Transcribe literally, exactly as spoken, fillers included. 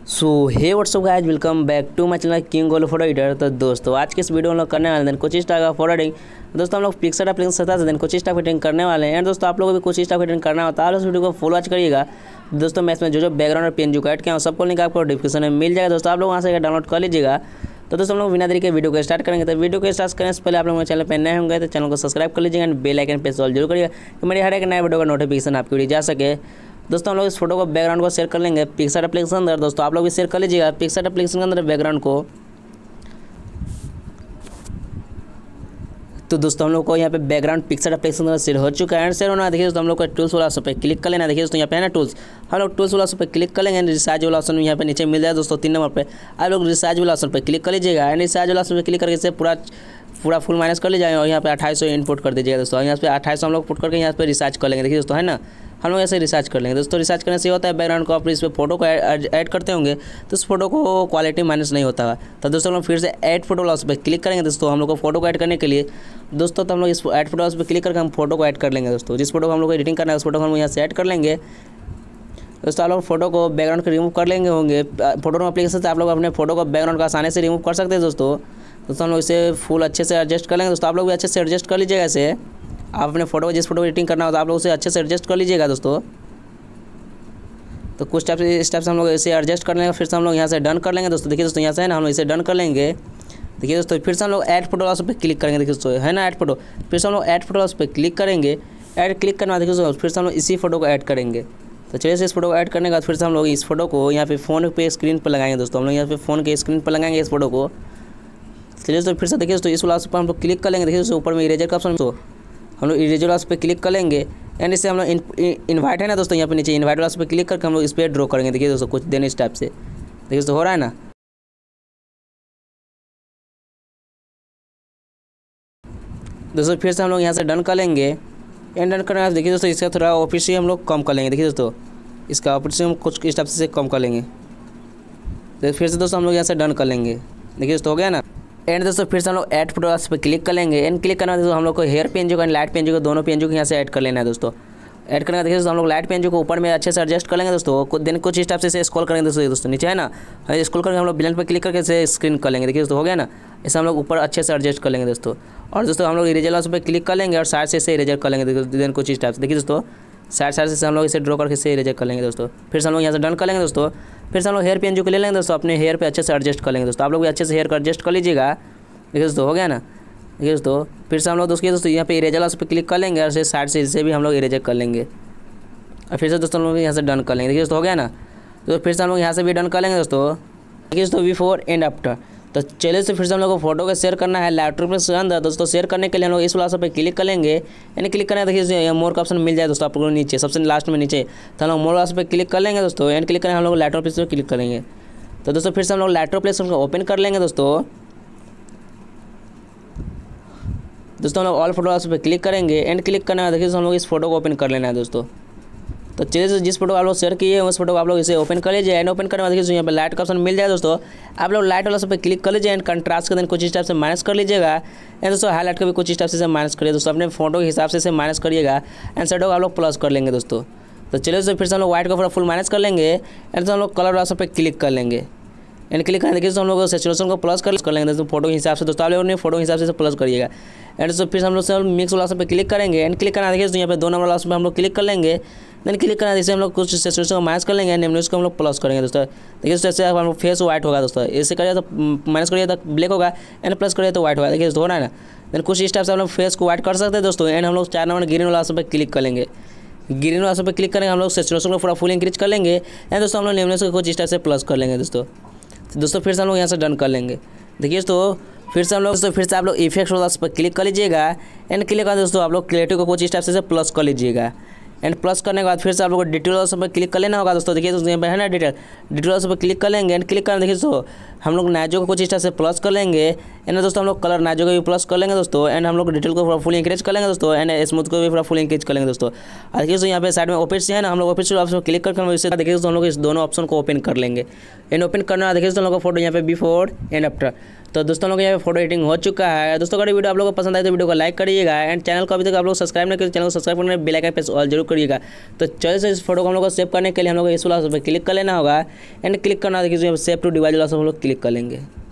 So hey what's up guys, welcome back to my channel king goal photo editor. तो दोस्तों आज के इस वीडियो में हम लोग करने वाले हैं कुछ इस टाइप का फोटो एडिटिंग। दोस्तों हम लोग पिक्सल एप्लीकेशन सता से कुछ इस टाइप एडिटिंग करने वाले हैं। एंड दोस्तों आप लोगों को भी कुछ इस टाइप एडिटिंग करना होता है, आप इस वीडियो को फुल वॉच करिएगा। दोस्तों मैं इसमें जो जो बैकग्राउंड और पेन जो ऐड किया हूँ सबको लिंक आपको डिस्क्रिप्शन में मिल जाएगा। दोस्तों आप लोग वहाँ से डाउनलोड कर लीजिएगा। तो दोस्तों हम लोग बिना देरी के वीडियो को स्टार्ट करेंगे। तो वीडियो को स्टार्ट करने से पहले आप लोग मेरे चैनल पर नए होंगे तो चैनल को सब्सक्राइब कर लीजिएगा एंड बेल आइकन पे ऑल जरूर करिएगा कि मेरी हर एक नए वीडियो का नोटिफिकेशन आपके लिए जा सके। दोस्तों हम लोग इस फोटो को बैकग्राउंड को शेयर कर लेंगे पिक्सल एप्लीकेशन अंदर। दोस्तों आप लोग भी शेयर कर लीजिएगा पिक्सल एप्लीकेशन के अंदर बैकग्राउंड को। तो दोस्तों हम लोग को यहाँ पे बैकग्राउंड पिक्सल एप्लीकेशन अंदर शेयर हो चुका है। एंड शेयर होना देखिए दोस्तों हम लोग को टूल्स वाला ऑप्शन पे क्लिक कर लेना। देखिए दोस्तों यहाँ पे है ना टूल्स, हम लोग टूल्स वाला ऑप्शन पे क्लिक कर लेंगे। रिसाइज वाला ऑप्शन यहाँ पे नीचे मिल जाए दोस्तों तीन नंबर पे, आप लोग रिसाइज वाला ऑप्शन पे क्लिक कर लीजिएगा। एंड रिसाइज वाला ऑप्शन पे क्लिक करके इसे पूरा पूरा फुल माइनस कर लीजिएगा और यहाँ पे अट्ठाईस सौ इनपुट कर दीजिएगा। दोस्तों यहाँ पे अट्ठाईस सौ हम लोग पुट करके यहाँ पे रिसार्च कर लेंगे। देखिए दोस्तों है ना, हम लोग ऐसे रिसर्च कर लेंगे। दोस्तों रिसर्च करने से होता है बैकग्राउंड को आप इस पर फोटो को ऐड करते होंगे तो उस फोटो को क्वालिटी माइनस नहीं होता है। तो दोस्तों हम लोग फिर से ऐड फोटो लॉस पे क्लिक करेंगे। दोस्तों हम लोग को फोटो को ऐड करने के लिए दोस्तों तो हम लोग इस ऐड फोटो लॉस पे क्लिक करके हम फोटो को ऐड कर लेंगे। दोस्तों जिस फोटो को हम लोग को एडिटिंग करना है उस फोटो को हम यहाँ से ऐड कर लेंगे। दोस्तों आप लोग फोटो को बैकग्राउंड को रिमूव कर लेंगे होंगे फोटो एप्लीकेशन से। आप लोग अपने फोटो को बैकग्राउंड को आसानी से रिमूव कर सकते हैं। दोस्तों दोस्तों हम लोग इसे फुल अच्छे से एडजस्ट कर लेंगे। दोस्तों आप लोग भी अच्छे से एडजस्ट कर लीजिएगा इसे। आप अपने फोटो को जिस फोटो को एडिटिंग करना होता है आप लोग उसे अच्छे से एडजस्ट कर लीजिएगा। दोस्तों तो कुछ टाइप से इस टाइप से हम लोग इसे एडजस्ट कर लेंगे। फिर से हम लोग यहाँ से डन कर लेंगे। दोस्तों देखिए दोस्तों यहाँ से है ना हम लोग इसे डन कर लेंगे। देखिए दोस्तों फिर से हम लोग ऐड फोटो उस पर क्लिक करेंगे। देखिए दोस्तों है ना ऐड फोटो, फिर से हम लोग ऐड फोटो उस पर क्लिक करेंगे। ऐड क्लिक करना देखिए दोस्तों फिर से हम लोग इसी फोटो को ऐड करेंगे। तो चलिए से इस फोटो को ऐड करने के बाद फिर से हम लोग इस फोटो को यहाँ पे फ़ोन पे स्क्रीन पर लगाएंगे। दोस्तों हम लोग यहाँ पे फ़ोन के स्क्रीन पर लगाएंगे इस फोटो को। चलिए दोस्तों फिर से देखिए दोस्तों इस वाला पर हम लोग क्लिक कर लेंगे। देखिए दोस्तों ऊपर में इरेजर का ऑप्शन, तो हम लोग इरेजर वाला पे क्लिक कर लेंगे। एंड इससे हम लोग इन्वाइट है ना दोस्तों यहाँ पे नीचे इन्वाइट वाला पे क्लिक करके हम लोग इस पर ड्रॉ करेंगे। देखिए दोस्तों कुछ दिन इस टाइप से देखिए दोस्तों हो रहा है ना। दोस्तों फिर से हम लोग यहाँ से डन कर लेंगे। एंड डन करने के बाद देखिए दोस्तों इसका थोड़ा ऑफिस हम लोग कम कर लेंगे। देखिए दोस्तों इसका ऑफिस हम कुछ इस टाइप से कम कर लेंगे। तो फिर से दोस्तों हम लोग यहाँ से डन कर लेंगे। देखिए दोस्तों हो गया ना। एंड दोस्तों फिर से हम लोग ऐड फोटोग्राफ्स पे क्लिक कर लेंगे। एंड क्लिक करना दोस्तों हम लोग को हेयर पेन जो है लाइट पेन जो है दोनों पेन जो यहाँ से ऐड कर लेना है। दोस्तों ऐड करने का देखिए दोस्तों हम लोग लाइट पेन जो को ऊपर में अच्छे से एडजस्ट कर लेंगे। दोस्तों कुछ दिन कुछ इस टाइप से स्क्रॉल करेंगे। दोस्तों दोस्तों नीचे है ना स्क्रॉल करके हम लोग ब्लेंड पे क्लिक करके इसे स्क्रीन कर लेंगे। देखिए दोस्तों हो गया ना, इसे हम लोग ऊपर अच्छे से एडजस्ट कर लेंगे। दोस्तों और दोस्तों हम लोग इरेजर उस पर क्लिक कर लेंगे और साइड से इसे इरेजर कर लेंगे। देन कुछ इस टाइप से देखिए दोस्तों साइड साइड से हम लोग इसे ड्रॉ करके इसे इरेजर कर लेंगे। दोस्तों फिर से हम लोग यहाँ से डन कर लेंगे। दोस्तों फिर से हम लोग हेयर पेन जो ले लेंगे। दोस्तों अपने हेयर पे अच्छे से एडजस्ट कर लेंगे। दोस्तों आप लोग भी अच्छे से हेयर को एडजस्ट कर लीजिएगा। देखिए दोस्तों हो गया ना। देखिए दोस्तों फिर से हम लोग दोस्तों दोस्तों यहाँ पे इरेजर उस पर क्लिक कर लेंगे और साइड से इसे भी हम लोग इरेजर कर लेंगे। और फिर से दोस्तों हम लोग यहाँ से डन कर लेंगे। देखिए दोस्तों हो गया ना। तो फिर से हम लोग यहाँ से भी डन कर लेंगे। दोस्तों देखिए दोस्तों बिफोर एंड आफ्टर। तो चलिए से फिर से हम लोग को फोटो को शेयर करना है लैपटॉप के अंदर। दोस्तों शेयर करने के लिए हम लोग इस वाला पे क्लिक कर लेंगे। यानी क्लिक करना है देखिए यहाँ मोर का ऑप्शन मिल जाए दोस्तों आप लोगों को नीचे सबसे लास्ट में नीचे। तो हम लोग मोर वाला पे क्लिक कर लेंगे। दोस्तों एंड क्लिक करें हम लोग लैपटॉप पे क्लिक करेंगे। तो दोस्तों फिर से हम लोग लैपटॉप प्लेस को ओपन कर लेंगे। दोस्तों दोस्तों हम लोग ऑल फोटो पे क्लिक करेंगे। एंड क्लिक करना है देखिए हम लोग इस फोटो को ओपन कर लेना है। दोस्तों तो चलिए जिस फोटो आप लोग शेयर किए उस फोटो को आप लोग इसे ओपन कर लीजिए। एंड ओपन करने बाद देखिए यहाँ पे लाइट का ऑप्शन मिल जाए। दोस्तों आप लोग लाइट वाला पे क्लिक कर लीजिए। एंड कंट्रास्ट के दिन कुछ इस टाइप से माइनस कर लीजिएगा। एंड दोस्तों हाईलाइट का भी कुछ इस टाइप से माइनस करिए। दोस्तों अपने फोटो के हिसाब से इसे माइनस करिएगा। एंड शेडो आप लोग प्लस कर लेंगे। दोस्तों तो चलिए दोस्तों फिर से हम लोग व्हाइट का पूरा फुल माइनस कर लेंगे। एंड तो हम लोग कलर वाला पे क्लिक कर लेंगे। एंड क्लिक करने देखिए हम लोग सैचुरेशन को प्लस कर लेंगे। दोस्तों फोटो के हिसाब से दोस्तों आप लोग फोटो के हिसाब से प्लस करिएगा। एंड दोस्तों फिर हम लोग से मिक्स वाला पे क्लिक करेंगे। एंड क्लिक करना देखिए यहाँ पे दो नंबर वाला पे हम लोग क्लिक कर लेंगे। देन क्लिक करना जैसे हम लोग कुछ सैचुरेशन को माइनस कर लेंगे। एंड को हम लोग प्लस करेंगे। दोस्तों देखिए दोस्तों ऐसे हम लोग फेस वाइट होगा। दोस्तों ऐसे करिए तो माइनस करिए तो ब्लैक होगा। एंड प्लस करिए तो वाइट होगा। देखिए दोस्तों हो रहा है ना। देन कुछ इस टाइप से हम लोग फेस को वाइट कर सकते हैं। दोस्तों एंड हम लोग चार नंबर ग्रीन वाला पे क्लिक कर लेंगे। ग्रीन वाला पे क्लिक करेंगे हम लोग सैचुरेशन को पूरा फुल इंक्रीज कर लेंगे। एंड दोस्तों हम लोग नेमनेस को कुछ इस टाइप से प्लस कर लेंगे। दोस्तों दोस्तों फिर से हम लोग यहाँ से डन कर लेंगे। देखिए दोस्तों फिर से हम लोग दोस्तों फिर से आप लोग इफेक्ट वाला पर क्लिक कर लीजिएगा। एंड क्लिक कर दोस्तों आप लोग क्रिएटिव को कुछ इस टाइप से प्लस कर लीजिएगा। एंड प्लस करने के बाद फिर से आप लोग को डिटेल वाला पर क्लिक कर लेना होगा। दोस्तों देखिए दोस्तों यहाँ पे है ना डिटेल डिटेल वाला पर क्लिक कर लेंगे। एंड क्लिक करना देखिए दोस्तों हम लोग नाइजो को कुछ इस टाइप से प्लस कर लेंगे। एंड दोस्तों हम लोग कलर नाइजो को भी प्लस कर लेंगे। दोस्तों एंड हम लोग डिटेल को पूरा फुल इंक्रीज कर लेंगे। दोस्तों एंड स्मूथ को भी पूरा फुल इंक्रीज कर लेंगे। दोस्तों देखिए दोस्तों यहाँ पे साइड में ओपन से है ना हम लोग ओपन से ऑप्शन क्लिक करके हम इसे देखिए दोस्तों हम लोग इस दोनों ऑप्शन को ओपन कर लेंगे। एंड ओपन करना देखिए दोस्तों हम लोग का फोटो यहाँ पे बिफोर एंड आफ्टर। तो दोस्तों लोग यहाँ पे फोटो एडिटिंग हो चुका है। दोस्तों अगर वीडियो आप लोगों को पसंद आए तो वीडियो को लाइक करिएगा एंड चैनल को अभी तक आप लोग सब्सक्राइब नहीं किए चैनल को सब्सक्राइब करने बेल आइकन पे ऑल जरूर करिएगा। तो चलिए से इस फोटो को हम लोग को सेव करने के लिए हम लोग इस वाला पे क्लिक कर लेना होगा एंड क्लिक करना देखिए सेव टू डिवाइस वाला सब हम लोग क्लिक कर लेंगे।